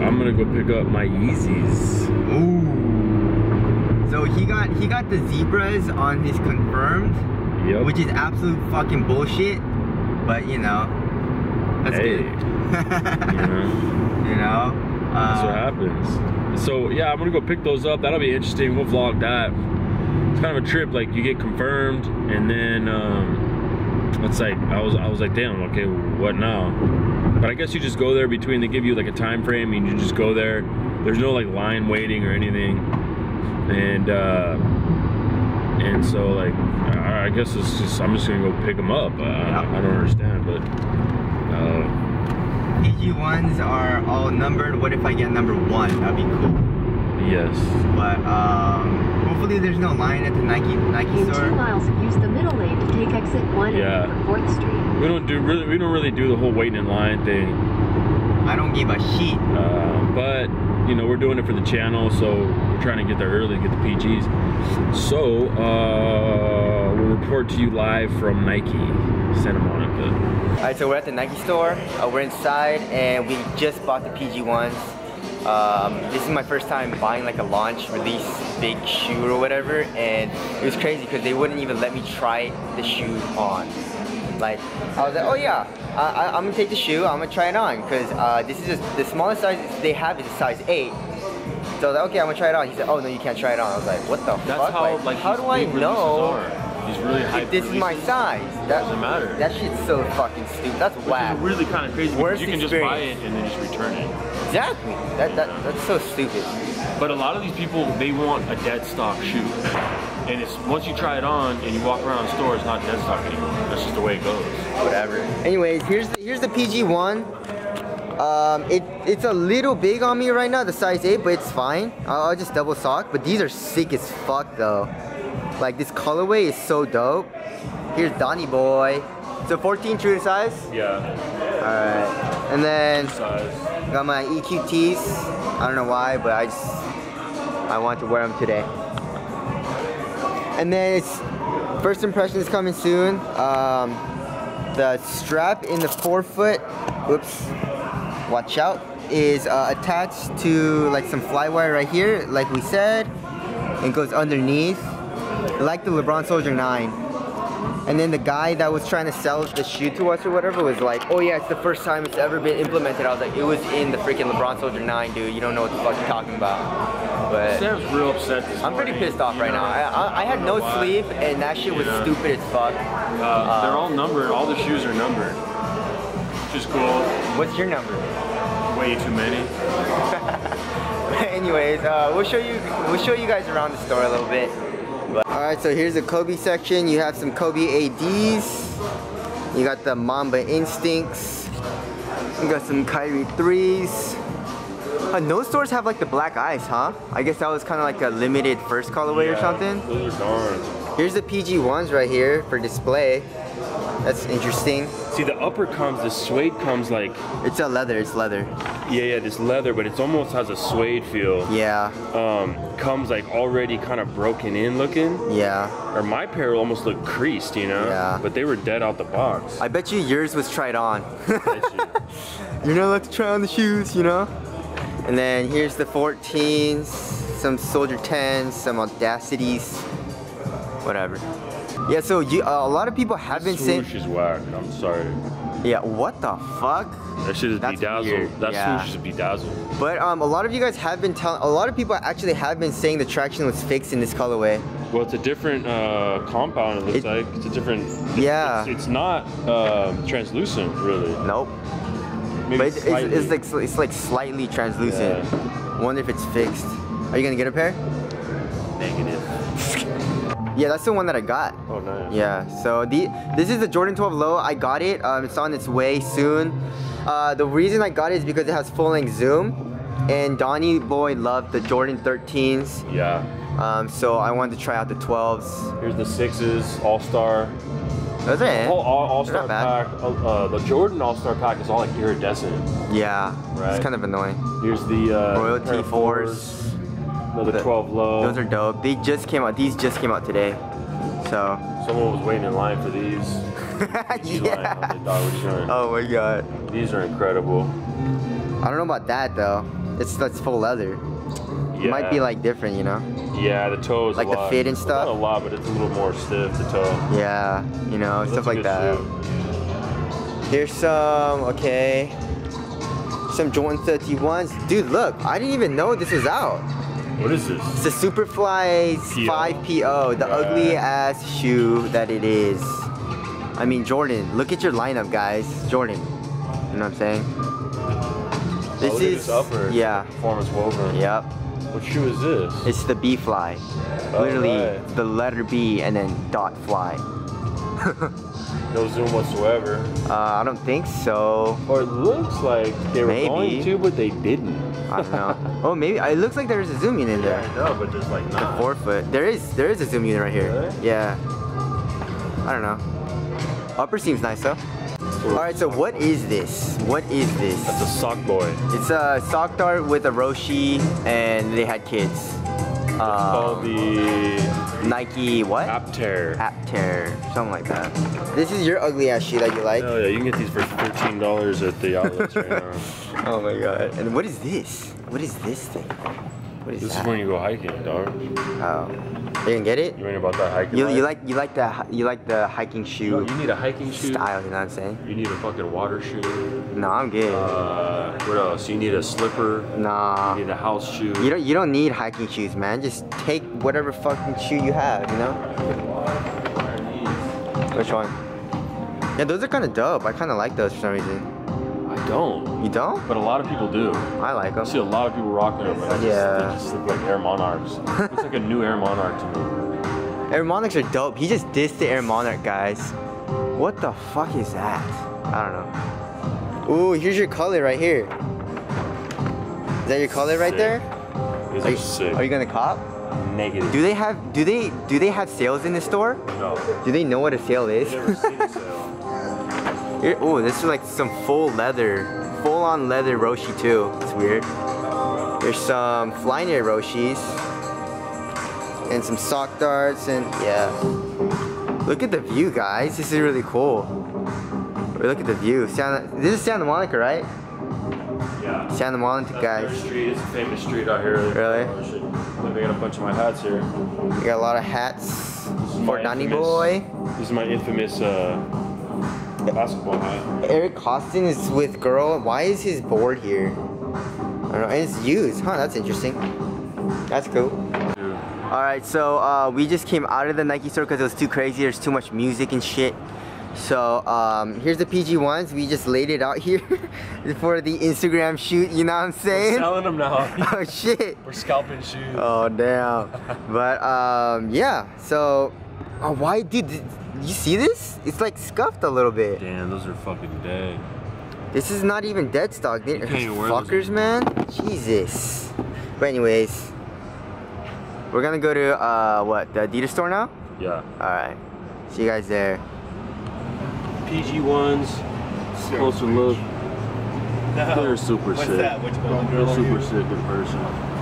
I'm gonna go pick up my Yeezys. Ooh. So he got the zebras on his confirmed, Yep. which is absolute fucking bullshit. But you know, that's good. You know, that's what happens. So yeah, I'm gonna go pick those up. That'll be interesting. We'll vlog that. It's kind of a trip. Like you get confirmed, and then it's like I was like, damn, okay, what now? But I guess you just go there between. They give you like a time frame, and you just go there. There's no like line waiting or anything, and so like I guess it's just I'm just gonna go pick them up. I don't understand, but PG1s are all numbered. What if I get number 1? That'd be cool. Yes. But hopefully there's no line at the Nike store. In 2 miles, use the middle lane to take exit 1 and 4th Street. We don't really do the whole waiting in line thing. I don't give a shit. But you know, we're doing it for the channel, so we're trying to get there early, get the PGs. So we'll report to you live from Nike, Santa Monica. Alright, so we're at the Nike store. We're inside, and we just bought the PG1s. This is my first time buying like a launch release big shoe or whatever, and it was crazy because they wouldn't even let me try the shoe on. Like, I was like, oh yeah, I'm gonna take the shoe, I'm gonna try it on, because this is just, the smallest size they have is a size 8. So I was like, okay, I'm gonna try it on. He said, oh no, you can't try it on. I was like, what the fuck? How do I know He's really high. this is my size? That doesn't matter. That shit's so fucking stupid. That's whack. It's really kind of crazy because you can just buy it and then just return it. Exactly. That's so stupid. But a lot of these people, they want a dead stock shoe. And it's once you try it on and you walk around the store, it's not dead stock anymore. That's just the way it goes. Whatever. Anyways, here's the PG1. It's a little big on me right now, the size 8, but it's fine. I'll just double sock. But these are sick as fuck though. Like this colorway is so dope. Here's Donnie boy. So 14 true to size? Yeah. Alright. And then got my EQTs. I don't know why, but I want to wear them today. And then it's first impression is coming soon. The strap in the forefoot, whoops, watch out, is attached to like some fly wire right here, like we said, and goes underneath, like the LeBron Soldier 9. And then the guy that was trying to sell the shoe to us or whatever was like, oh yeah, it's the first time it's ever been implemented. I was like, it was in the freaking LeBron Soldier 9, dude. You don't know what the fuck you're talking about. But Sam's real upset this I'm pretty morning. pissed off right now. I had no sleep, and that shit was stupid as fuck. They're all numbered. All the shoes are numbered. Which is cool. What's your number? Way too many. Anyways, we'll show you guys around the store a little bit. Alright, so here's the Kobe section. You have some Kobe ADs. You got the Mamba Instincts. You got some Kyrie 3s. No stores have like the black ice, huh? I guess that was kind of like a limited first colorway or something. Those are darn. Here's the PG1s right here for display. That's interesting. See, the upper comes, the suede comes like... It's a leather, it's leather. Yeah, this leather, but it almost has a suede feel. Yeah. Comes like already kind of broken in looking. Yeah. Or my pair almost looked creased, you know? Yeah. But they were dead out the box. I bet you yours was tried on. Bet you. You're not allowed to try on the shoes, you know? And then here's the 14s, some Soldier 10s, some Audacities, whatever. Yeah, so a lot of people have been saying... Swoosh is whack, I'm sorry. Yeah, what the fuck? That shit is bedazzled. Weird. That swoosh is bedazzled. But a lot of you guys have been telling... A lot of people actually have been saying the traction was fixed in this colorway. Well, it's a different compound, it looks like. It's a different... Yeah. It's not translucent, really. Nope. Maybe But it's like slightly translucent. Yeah. Wonder if it's fixed. Are you gonna get a pair? Negative. Yeah, that's the one that I got. Oh, nice. Yeah, so this is the Jordan 12 Low. I got it. It's on its way soon. The reason I got it is because it has full-length zoom, and Donnie boy loved the Jordan 13s. Yeah. So I wanted to try out the 12s. Here's the 6s, All-Star. Those are it. The whole All-Star They're not pack, the Jordan All-Star pack is all like iridescent. Yeah, Right. It's kind of annoying. Here's the Royalty 4s. The 12 Low. Those are dope. They just came out. These just came out today. So. Someone was waiting in line for these. Yeah. Oh my god. These are incredible. I don't know about that though. That's full leather. Yeah. It might be like different, you know? Yeah, the toe is like a lot. The fit and stuff. Not a lot, but it's a little more stiff. The toe. Yeah, you know, That's stuff like that. Shoe. Here's some, okay, some Jordan 31s. Dude, look, I didn't even know this was out. What is this? It's the Superfly 5PO, the ugly ass shoe that it is. I mean, Jordan, look at your lineup, guys. Jordan, you know what I'm saying? This look is, at this upper. Yeah. Performance woven. Yep. What shoe is this? It's the B Fly. Literally, the letter B and then dot fly. No zoom whatsoever. I don't think so. Or it looks like they were going to, but they didn't. I don't know. Oh, maybe it looks like there's a zoom unit in there. Yeah, I know, but just like not. The 4 foot. There is a zoom unit right here. Really? Yeah. I don't know. Upper seems nice though. Alright, so what is this? What is this? That's a sock boy. It's a sock dart with a Roshi and they had kids. It's called the Nike what? Apter. Apter. Something like that. This is your ugly ass shoe that you like? Oh yeah, you can get these for $13 at the outlets right now. Oh my god. And what is this? What is this thing? What is This that? is when you go hiking, dog. Oh. You can get it? You ain't about that hiking You life? like the hiking shoe You need a hiking shoe. style, you know what I'm saying? You need a fucking water shoe. No, I'm good. What else? You need a slipper. Nah. You need a house shoe. You don't need hiking shoes, man. Just take whatever fucking shoe you have, you know? Which one? Yeah, those are kind of dope. I kind of like those for some reason. I don't. You don't? But a lot of people do. I like them. I see a lot of people rocking them, but they just look like Air Monarchs. Looks like a new Air Monarch to me. Air Monarchs are dope. He just dissed the Air Monarch, guys. What the fuck is that? I don't know. Ooh, here's your color right here. Is that your color right there? These are sick. Are you gonna cop? Negative. Do they have sales in the store? No. Do they know what a sale is? I've never seen a sale. Oh, this is like some full on leather Roshi too. It's weird. There's some Flyknit Roshis and some sock darts and yeah. Look at the view, guys. This is really cool. Look at the view. This is Santa Monica, right? Yeah. Santa Monica, guys. Third Street is a famous street out here. Really? They got a bunch of my hats here. We got a lot of hats. For Nani infamous- boy. This is my infamous basketball hat. Eric Costin is with girl. Why is his board here? I don't know. And it's used. Huh, that's interesting. That's cool. Dude. Alright, so we just came out of the Nike store because it was too crazy. There's too much music and shit. So here's the PG ones. We just laid it out here for the Instagram shoot, you know what I'm saying? We're selling them now. Oh shit. We're scalping shoes. Oh damn. But yeah, so why dude, you see this? It's like scuffed a little bit. Damn, those are fucking dead. This is not even dead stock. These can't even wear those fuckers, man. Jesus. But anyways, we're gonna go to what, the Adidas store now? Yeah. Alright. See you guys there. PG ones. Closer look. They're super sick. They're super sick in person.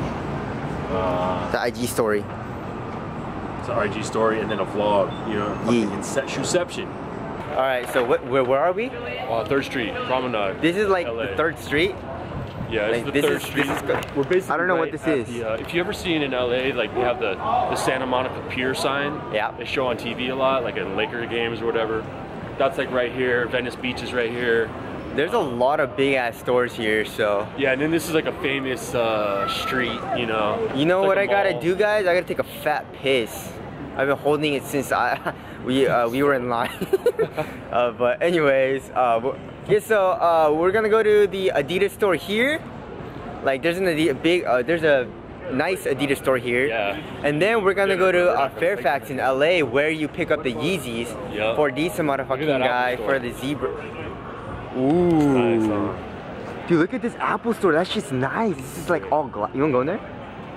The IG story. It's an IG story and then a vlog. You know, fucking shoeception. Alright, so where are we? 3rd Street, Promenade. This is like LA. the 3rd Street? Yeah, it's Like, the this 3rd is- Street. this is- We're basically I don't know what right this at is. The, if you ever seen in LA, like we have the Santa Monica Pier sign. Yeah. They show on TV a lot, like in Laker games or whatever. That's like right here. Venice Beach is right here. There's a lot of big ass stores here, so. Yeah, and then this is like a famous street, you know. You know It's what like I a gotta mall. do, guys? I gotta take a fat piss. I've been holding it since we were in line. But anyways, yeah. So we're gonna go to the Adidas store here. Like there's there's a nice Adidas store here. Yeah. And then we're gonna Yeah, go we're to not gonna Fairfax in LA, where you pick up the Yeezys Yep. for these motherfucking that guy Apple for store. the zebra. Ooh. Nice, huh? Dude, look at this Apple store. That shit's nice. This is like all glass. You wanna go in there?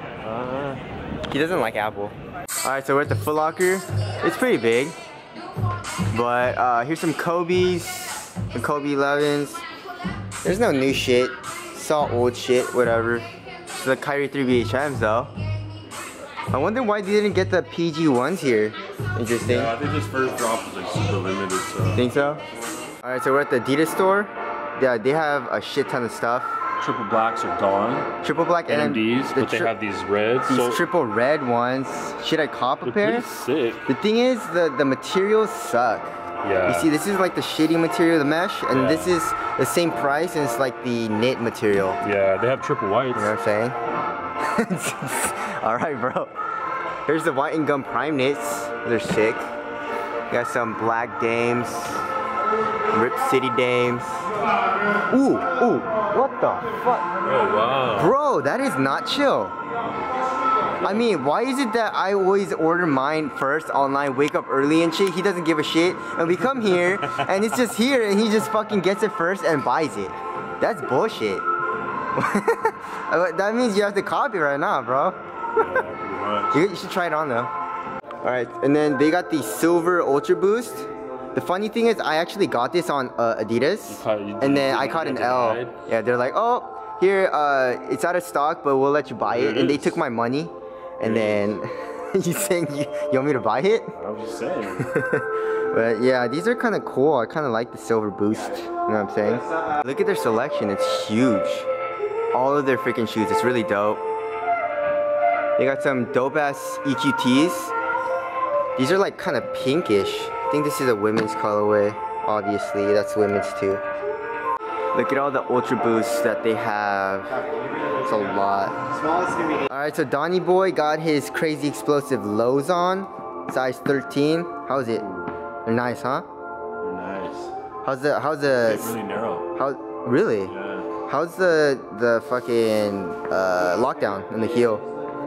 He doesn't like Apple. Alright, so we're at the Foot Locker. It's pretty big. But here's some Kobe's. The Kobe 11s. There's no new shit. It's all old shit, whatever. It's the Kyrie 3 BHMs though. I wonder why they didn't get the PG ones here. Interesting. Yeah, I think this first drop was like super limited, so. Think so? Alright, so we're at the Adidas store. Yeah, they have a shit ton of stuff. triple blacks are gone. Triple black NMDs, but they have these reds. These triple red ones. Should I cop a pair? They're pretty sick. The thing is, the materials suck. Yeah. You see, this is like the shitty material, the mesh, and this is the same price, and it's like the knit material. Yeah, they have triple whites. You know what I'm saying? Alright, bro. Here's the white and gum prime knits. They're sick. Got some black dames. Rip City dames. Ooh, what the fuck? Oh, wow. Bro, that is not chill. I mean, why is it that I always order mine first online, wake up early and shit? He doesn't give a shit. And we come here, and it's just here, and he just fucking gets it first and buys it. That's bullshit. That means you have to copy right now, bro. Yeah, pretty much. You should try it on, though. Alright, and then they got the Silver Ultra Boost. The funny thing is, I actually got this on Adidas, and then I caught an L. Yeah, they're like, oh, here, it's out of stock, but we'll let you buy it. And they took my money. And then, you saying you want me to buy it? I was just saying. But yeah, these are kind of cool. I kind of like the Silver Boost. You know what I'm saying? Look at their selection. It's huge. All of their freaking shoes. It's really dope. They got some dope-ass EQTs. These are like kind of pinkish. I think this is a women's colorway. Obviously, that's women's too. Look at all the Ultra Boosts that they have. It's a lot. Alright, so Donnie Boy got his crazy explosive lows on. Size 13. How's it? They're nice, huh? They're nice. How's the They're really narrow. Really? Yeah. How's the fucking lockdown in the heel?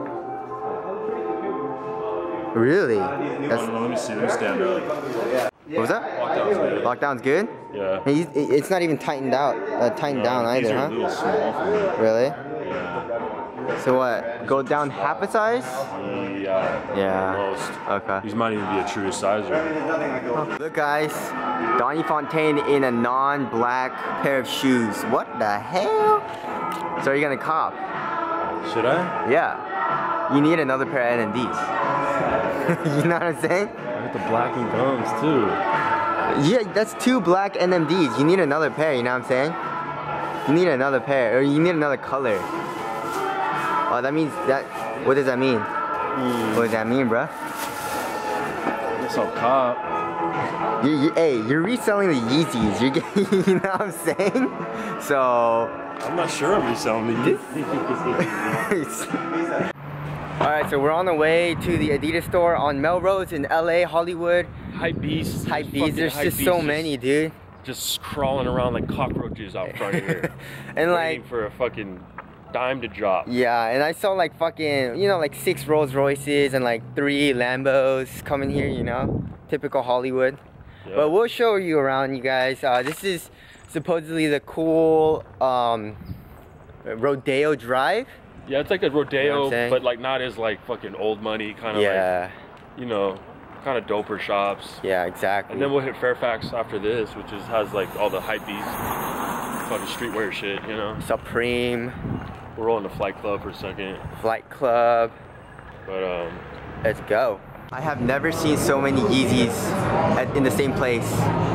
Really? That's, let me see. Let me stand up. what was that? Lockdown's good. Lockdown's good? Yeah. It's not even tightened out, tightened down either, these are huh? a little small for me. Really? Yeah. So what? Go down half a size? Yeah. Almost. Okay. These might even be a true size right. Look, guys. Donnie Fontaine in a non-black pair of shoes. What the hell? So are you gonna cop? Should I? Yeah. You need another pair of NMDs. You know what I'm saying? I got the black and gums too. Yeah, that's 2 black NMDs. You need another pair, you know what I'm saying? You need another pair, or you need another color. Oh, that means that. What does that mean? What does that mean, bruh? I guess I'll cop. Hey, you're reselling the Yeezys. You're getting, you know what I'm saying? So. I'm not sure I'm reselling these. Alright, so we're on the way to the Adidas store on Melrose in LA, Hollywood. Hypebeast. Hypebeast, there's just so many, dude. Just crawling around like cockroaches out front here. And waiting like, for a fucking dime to drop. yeah, and I saw like fucking, you know, like 6 Rolls Royces and like 3 Lambos coming here, you know? Typical Hollywood. Yep. But we'll show you around, you guys. This is supposedly the cool Rodeo Drive. Yeah, it's like a Rodeo, You know but like not as like fucking old money kind of Yeah. like, you know, kind of doper shops. Yeah, exactly. And then we'll hit Fairfax after this, which has like all the hypebeast fucking streetwear shit, you know. Supreme. We're rolling the Flight Club for a second. Flight Club. But Let's go. I have never seen so many Yeezys in the same place.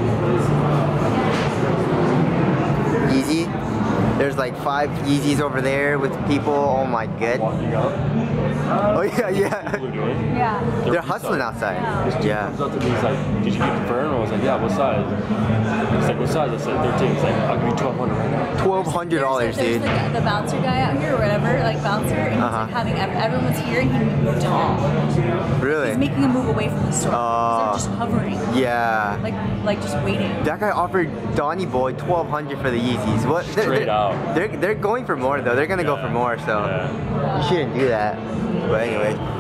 Yeezy. There's like 5 Yeezys over there with people. Oh my god. walking up. Oh yeah, yeah. People are doing. Yeah. They're hustling outside. Yeah. Comes up to me, he's like, "Did you get the firm?" I was like, "Yeah, what size?" He's like, "What size?" I said, "13." He's like, "I'll give you $1,200 right now." $1,200, dude. There's the bouncer guy out here or whatever, like bouncer, and he's like having everyone's here and he moved tall. Really? He's making a move away from the store. They're just hovering. Yeah. Like just waiting. That guy offered Donnie Boy $1,200 for the Yeezys. What? Straight out. They're going for more though. They're gonna go for more. So Yeah. you shouldn't do that. But anyway.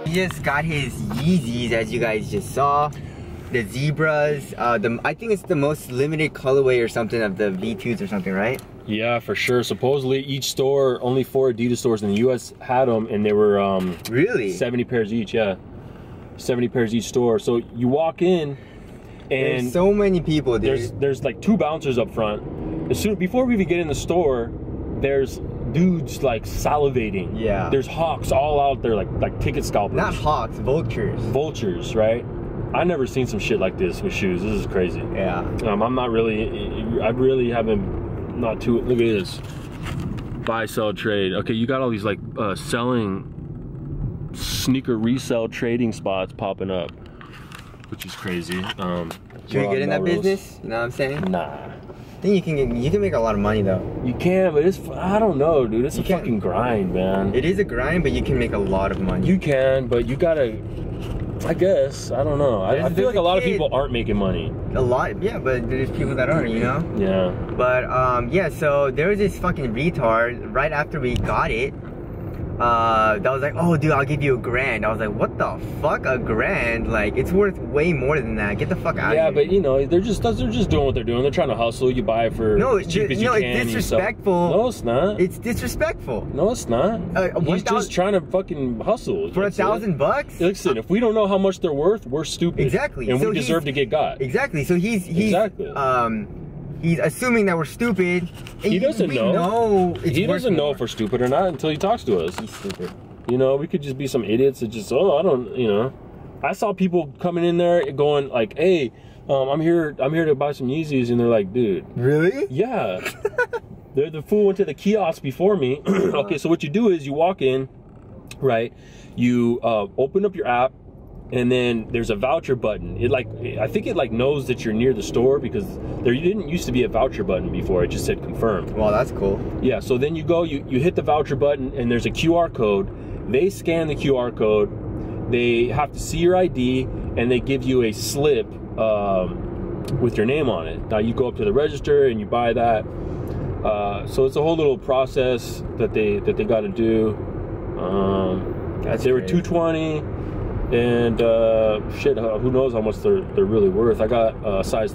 he just got his Yeezys, as you guys just saw. The Zebras. I think it's the most limited colorway or something of the V2s or something, right? Yeah, for sure. Supposedly each store, only 4 Adidas stores in the US had them, and they were really 70 pairs each. Yeah, 70 pairs each store. So you walk in, and there's so many people, dude. There's like 2 bouncers up front. Before we even get in the store, there's dudes like salivating. Yeah. There's hawks all out there, like ticket scalpers. Not hawks, vultures. Vultures, right? I never seen some shit like this with shoes. This is crazy. Yeah. I'm not really. I really haven't. Not too. Look at this. Buy, sell, trade. Okay, you got all these like selling, sneaker resale trading spots popping up, which is crazy. Should we get in that business? You know what I'm saying? Nah. I think you can make a lot of money though. You can, but I don't know, dude. It's a fucking grind, man. It is a grind, but you can make a lot of money. You can, but you gotta. I guess, I don't know. I feel like a lot of people aren't making money. A lot, yeah, but there's people that aren't, you know? Yeah. But, yeah, so there was this fucking retard right after we got it. That was like, oh, dude, I'll give you $1,000. I was like, what the fuck, $1,000? Like, it's worth way more than that. Get the fuck out of here. Yeah, but you know, they're just doing what they're doing. They're trying to hustle. You buy it for as cheap as you can. It's disrespectful. No, it's not. It's disrespectful. No, it's not. He's just trying to fucking hustle. For $1,000? Listen, if we don't know how much they're worth, we're stupid. Exactly. And we deserve to get got. Exactly. So he's exactly. He's assuming that we're stupid. He doesn't know. He doesn't know if we're stupid or not until he talks to us. He's stupid. You know, we could just be some idiots that just, I don't, you know. I saw people coming in there going like, hey, I'm here to buy some Yeezys, and they're like, dude. Really? Yeah. The fool went to the kiosk before me. Okay, so what you do is you walk in, right? You open up your app, and then there's a voucher button. I think it knows that you're near the store, because there didn't used to be a voucher button before. It just said confirmed. Well, that's cool. Yeah, so then you go, you hit the voucher button, and there's a QR code. They scan the QR code. They have to see your ID, and they give you a slip with your name on it. Now you go up to the register and you buy that. So it's a whole little process that they got to do. They were $220. And shit, who knows how much they're really worth. I got a size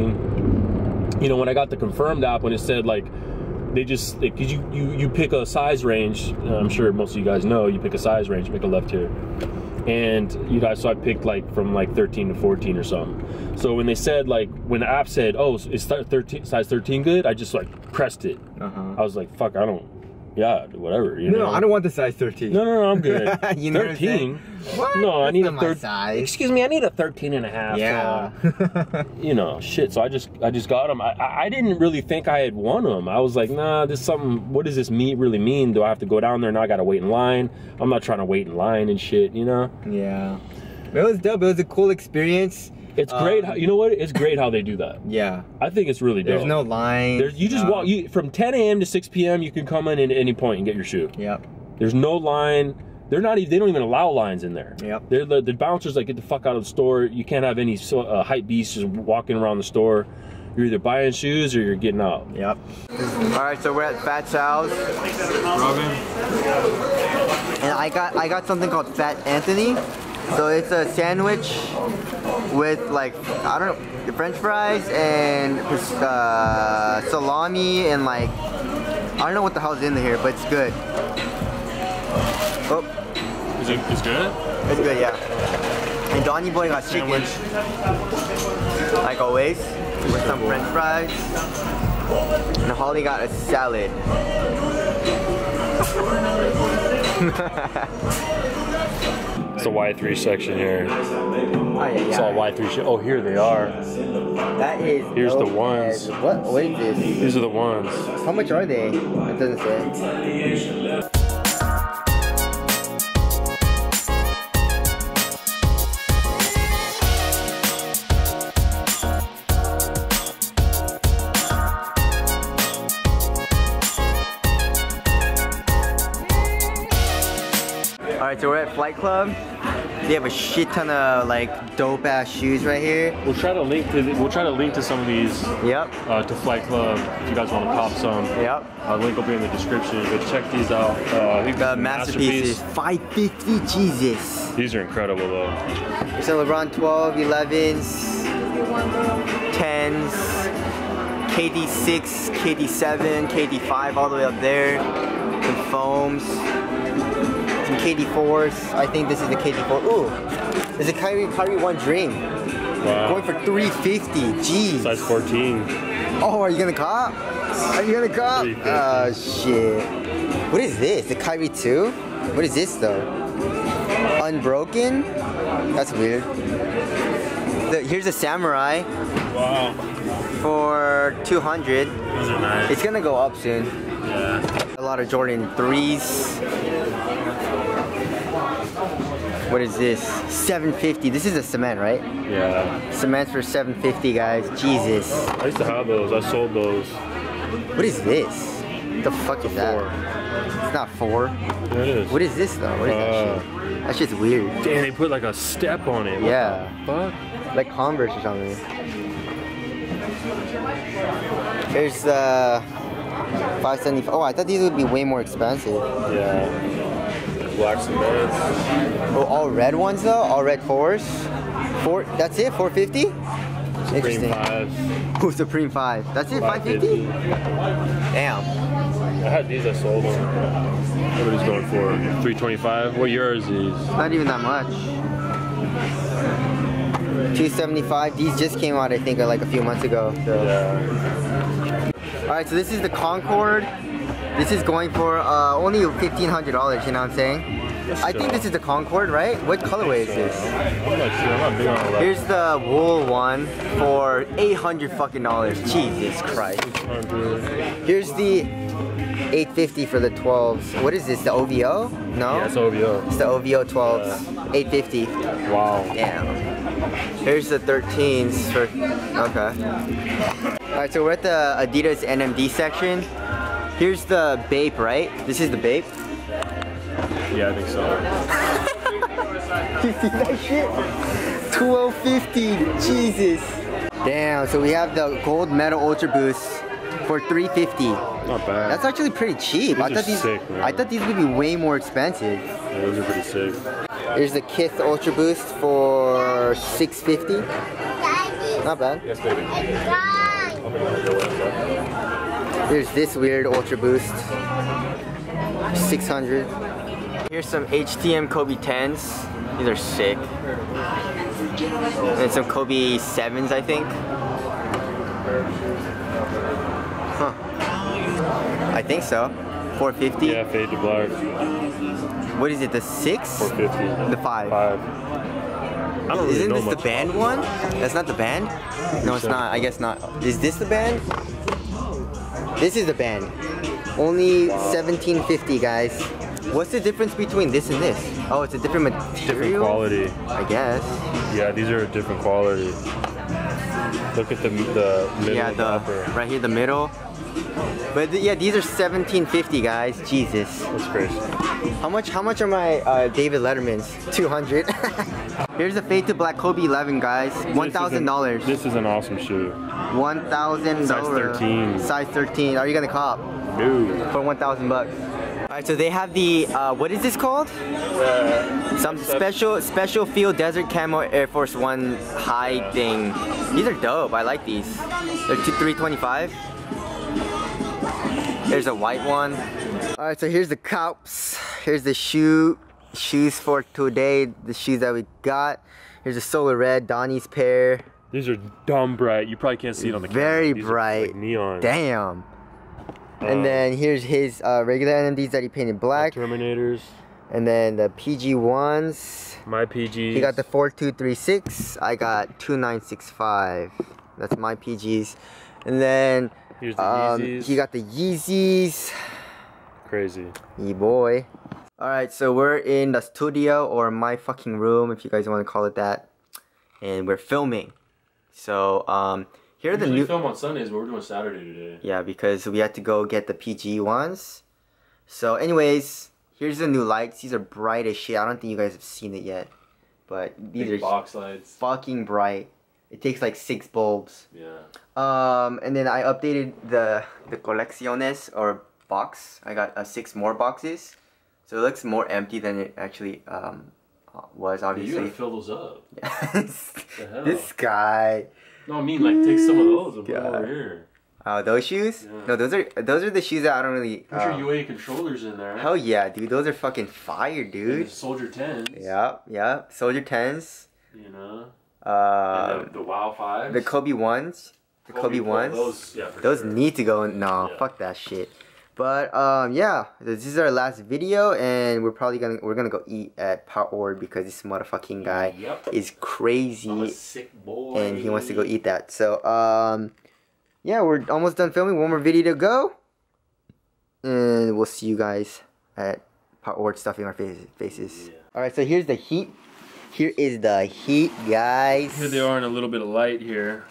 13. You know, when I got the confirmed app, when it said like, they just, cause you pick a size range. I'm sure most of you guys know, you pick a size range, make a left here. And you guys, so I picked like from like 13 to 14 or something. So when they said like, when the app said, oh, is size 13 good? I just like pressed it. I was like, fuck, yeah, whatever. You know? I don't want the size 13. No, I'm good. You know 13? What? No, I need a third size. Excuse me, I need a 13 and a half. Yeah. You know, shit. So I just got them. I didn't really think I had won them. I was like, nah, this something. What does this really mean? Do I have to go down there now? I gotta wait in line. I'm not trying to wait in line and shit. You know? Yeah. It was dope. It was a cool experience. It's great. You know what? It's great how they do that. Yeah. I think it's really dope. There's no line. You just walk. From 10 a.m. to 6 p.m. you can come in at any point and get your shoe. Yep. There's no line. They don't even allow lines in there. Yep. The bouncers like, get the fuck out of the store. You can't have any hype beasts just walking around the store. You're either buying shoes or you're getting out. Yep. All right, so we're at Fat Sal's. Robin. And I got something called Fat Anthony. So it's a sandwich with like, I don't know, French fries and salami and like, I don't know what the hell's in here, but it's good. Oh. It's good? It's good, yeah. And Donnie Boy got chicken, like always, with some French fries. And Holly got a salad. It's the Y3 section here. Oh, yeah. It's all Y3 shit. Oh, here they are. That is. Here's the ones. What is this? These are the ones. How much are they? It doesn't say. Alright, so we're at Flight Club. They have a shit ton of like dope ass shoes right here. We'll try to link to some of these. Yep. To Flight Club if you guys want to cop some. Yep. Link will be in the description. But check these out. I think the masterpieces. $5.50, Jesus. These are incredible though. There's some LeBron 12, 11s, 10s, KD6, KD7, KD5 all the way up there. Some foams. Some KD4s. I think this is the KD4. Ooh, there's a Kyrie 1 Dream. Wow. Going for $350. Jeez. Size 14. Oh, are you gonna cop? Are you gonna cop? Oh shit. What is this? The Kyrie 2? What is this though? Unbroken? That's weird. Here's a Samurai. Wow. For 200. Those are nice. It's gonna go up soon. Yeah. A lot of Jordan 3s. What is this? 750. This is a cement, right? Yeah. Cement for 750, guys. Jesus. I used to have those. I sold those. What is this? What the fuck is that? 4. It's not 4. Yeah, it is. What is this though? What is that shit? That shit's weird. Damn, they put like a step on it. Yeah. What the fuck? Like Converse or something. Here's the 575. Oh, I thought these would be way more expensive. Yeah. Black cement. Oh, all red ones though? All red 4s? That's it? 450? Interesting. 5s. Ooh, Supreme 5. That's it? 550? Damn. I had these, I sold them. Everybody's going for 325. What year is these? Not even that much. 275. These just came out, I think, like a few months ago. So. Yeah. Alright, so this is the Concord. This is going for only $1,500, you know what I'm saying? I think this is the Concord, right? What colorway is this? I'm not sure. I'm not big on all that. Here's the wool one for $800 fucking dollars. Jesus Christ. Here's the 850 for the 12s. What is this? The OVO? No? Yeah, it's OVO. It's the OVO 12s. 850. Wow. Damn. Here's the 13s for. Okay. Alright, so we're at the Adidas NMD section. Here's the Bape, right? This is the Bape? Yeah, I think so. You see that shit? 1250. Jesus. Damn, so we have the Gold Metal Ultra Boost for $350. Not bad. That's actually pretty cheap. These are sick, man. I thought these would be way more expensive. Yeah, those are pretty sick. Here's the Kith Ultra Boost for $650. Not bad. Yes, baby. Here's this weird Ultra Boost. 600. Here's some HTM Kobe 10s. These are sick. And some Kobe 7s, I think. Huh. I think so. 450. Yeah, fade to black. What is it, the 6? 450. The 5. 5. I don't really Isn't know this the much band about one? That's not the band? No, it's not. I guess not. Is this the band? This is the band. Only $17.50, guys. What's the difference between this and this? Oh, it's a different material? Different quality. I guess. Yeah, these are a different quality. Look at the middle. Yeah, right here, the middle. But yeah, these are $17.50, guys. Jesus. That's crazy. How much are my David Letterman's? 200. Here's the Fade to Black Kobe 11, guys. $1,000. This is an awesome shoe. $1,000. Size 13. Size 13. Are you gonna cop? No. For 1,000 bucks. Alright, so they have the what is this called? Some special field desert camo Air Force One high thing. These are dope. I like these. They're $325. There's a white one. Alright, so here's the cups. Here's the shoes for today. The shoes that we got. Here's a Solar Red Donnie's pair. These are dumb bright. You probably can't see it on the camera. Very These bright. Are like neon. Damn. And then here's his regular NMDs that he painted black. Terminators. And then the PG ones. My PGs. He got the 4236. I got 2965. That's my PGs. And then here's the Yeezys. he got the Yeezys. Crazy. Yeah, boy. Alright, so we're in the studio, or my fucking room, if you guys want to call it that. And we're filming. So, here are the new... We film on Sundays, but we're doing Saturday today. Yeah, because we had to go get the PG ones. So, anyways, here's the new lights. These are bright as shit. I don't think you guys have seen it yet. But these Big are box lights. fucking bright. It takes like 6 bulbs. Yeah. And then I updated the colecciones, or box. I got 6 more boxes. So it looks more empty than it actually was obviously. You gotta fill those up. This guy. No, I mean like take some of those and put them over here. Oh, those shoes? Yeah. No, those are the shoes that I don't really. Put your UA controllers in there. Hell yeah, dude! Those are fucking fire, dude. And Soldier 10s. Yep. Soldier 10s. You know. And the WoW 5s. The Kobe 1s. The Kobe 1s. Those, yeah, for those sure. need to go. No, fuck that shit. But yeah, this is our last video, and we're gonna go eat at Pot Ord because this motherfucking guy is crazy. I'm a sick boy. And he wants to go eat that. So yeah, we're almost done filming. One more video to go, and we'll see you guys at Pot Ord stuffing our faces. Yeah. All right, so here's the heat. Here is the heat, guys. Here they are in a little bit of light here.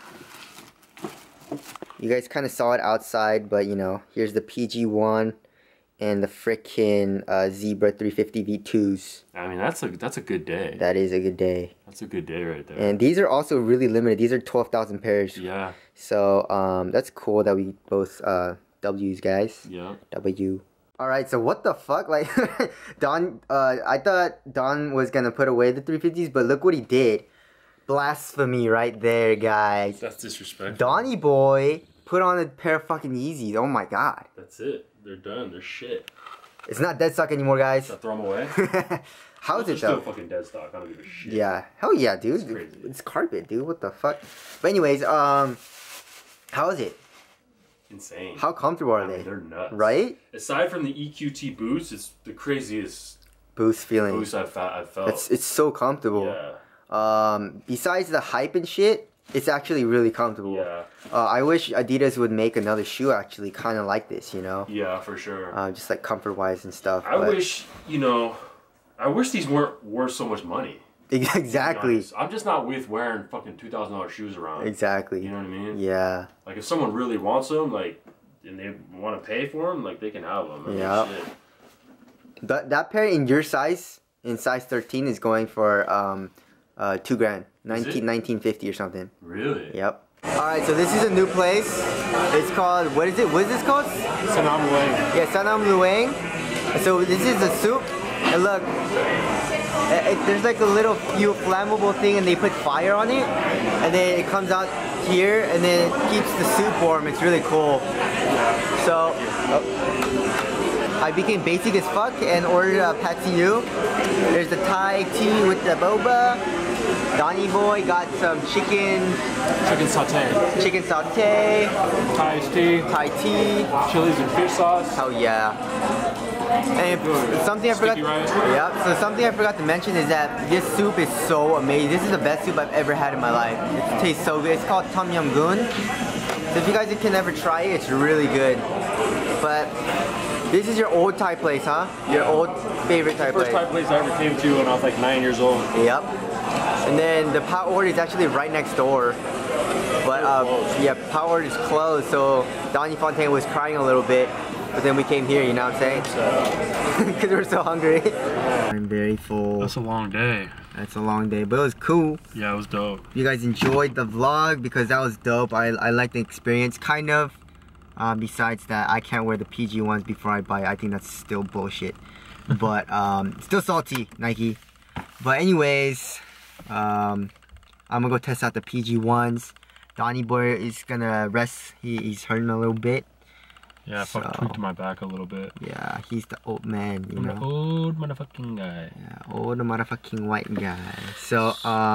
You guys kind of saw it outside, but you know, here's the PG1 and the frickin' Zebra 350 V2s. I mean, that's a good day. That is a good day. That's a good day right there. And these are also really limited. These are 12,000 pairs. Yeah. So that's cool that we both W's, guys. Yeah. W. All right. So what the fuck, like Don? I thought Don was gonna put away the 350s, but look what he did. Blasphemy right there, guys. That's disrespectful. Donnie boy put on a pair of fucking Yeezys. Oh my god. That's it. They're done. They're shit. It's not dead stock anymore, guys. Should I throw them away? How is it still though? Fucking dead stock. I don't give a shit. Yeah. Hell yeah, dude. It's crazy. It's carpet, dude. What the fuck? But anyways, how is it? Insane. How comfortable are I mean, they? they're nuts. Right? Aside from the EQT boost, it's the craziest Boost feeling. boost I've felt. It's so comfortable. Yeah. Besides the hype and shit, it's actually really comfortable. Yeah. I wish Adidas would make another shoe actually kind of like this, you know? Yeah, for sure. Just like comfort-wise and stuff. I wish, you know, I wish these weren't worth so much money. Exactly. I'm just not with wearing fucking $2,000 shoes around. Exactly. You know what I mean? Yeah. Like if someone really wants them, like, and they want to pay for them, like they can have them. I mean, Yeah. shit. That pair in your size, in size 13, is going for $2 grand, 1950 or something. Really? Yep. All right, so this is a new place. It's called, what is it? What is this called? Sanam Luang. Yeah, Sanam Luang. So this is the soup, and look, there's like a little flammable thing, and they put fire on it, and then it comes out here, and then it keeps the soup warm. It's really cool. So I became basic as fuck and ordered a pad see ew. There's the Thai tea with the boba. Donnie boy got some chicken Chicken saute, Thai tea, Thai tea. chilies and fish sauce. Hell yeah. And something I forgot. Sticky rice. Yep. So something I forgot to mention is that this soup is so amazing. This is the best soup I've ever had in my life. It tastes so good. It's called Tom Yum Goon. So if you guys can ever try it, it's really good. But this is your old Thai place, huh? Your old favorite Thai place. First Thai place I ever came to when I was like 9 years old. Yep. And then the Pot Ord is actually right next door. But yeah, Pot Ord is closed, so Donnie Fontaine was crying a little bit. But then we came here, you know what I'm saying? Because we were so hungry. I'm very full. That's a long day. That's a long day, but it was cool. Yeah, it was dope. You guys enjoyed the vlog because that was dope. I liked the experience, kind of. Besides that, I can't wear the PG ones before I buy it. I think that's still bullshit. But still salty, Nike. But anyways, I'm gonna go test out the PG ones. Donnie boy is gonna rest. He's hurting a little bit. Yeah, I fucking tweaked my back a little bit. Yeah, he's the old man, you I'm know. an old motherfucking guy. Yeah, old motherfucking white guy. So,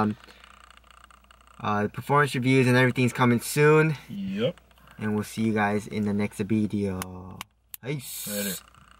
the performance reviews and everything's coming soon. Yep. And we'll see you guys in the next video. Peace. Later.